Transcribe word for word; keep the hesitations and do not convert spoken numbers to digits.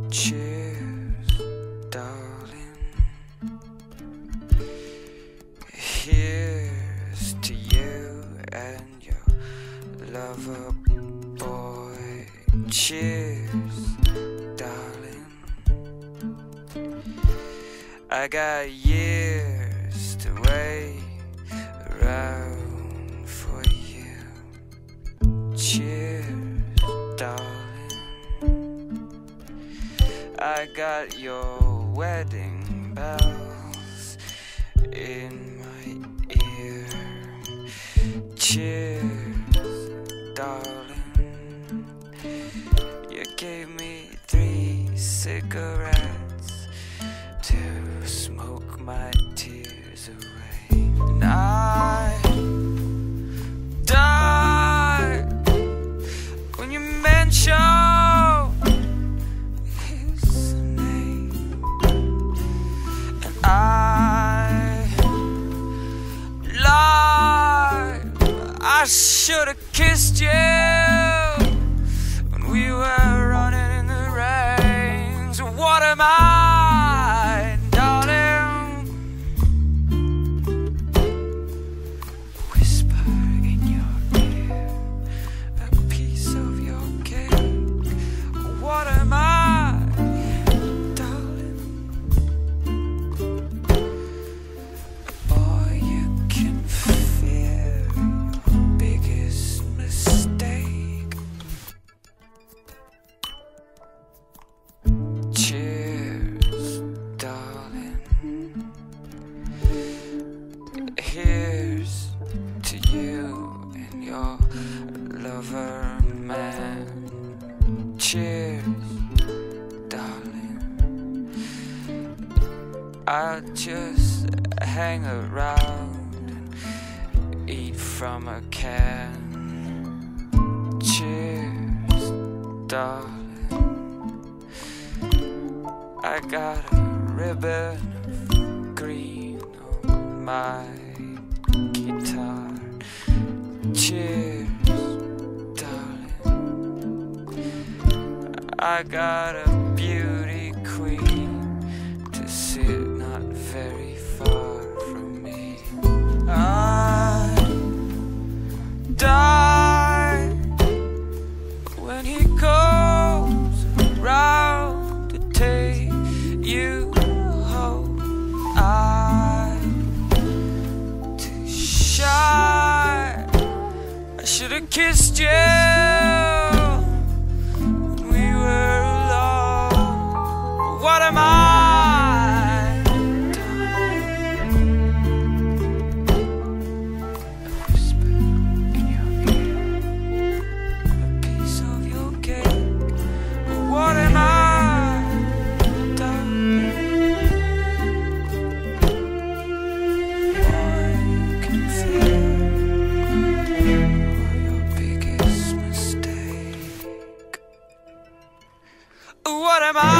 Cheers, darling. Here's to you and your lover boy. Cheers, darling. I got years to wait around for you. Cheers, darling. I got your wedding bells in my ear. Cheers, darling. You gave me three cigarettes to smoke my tears away. And I died when you mentioned I should've kissed you when we were running in the rain. So what am I, darling? Whisper in your ear a piece of your cake. What am I, darling? Boy, you can fear mistake. Cheers, darling. Here's to you and your lover man. Cheers, darling. I'll just hang around and eat from a can. Cheers, darling. I got a ribbon of green on my guitar. Cheers, darling. I got a beauty queen to sit not very far from me. I die when he goes around to take you home. I'm too shy. I should've kissed you when we were alone. What am I? What am I?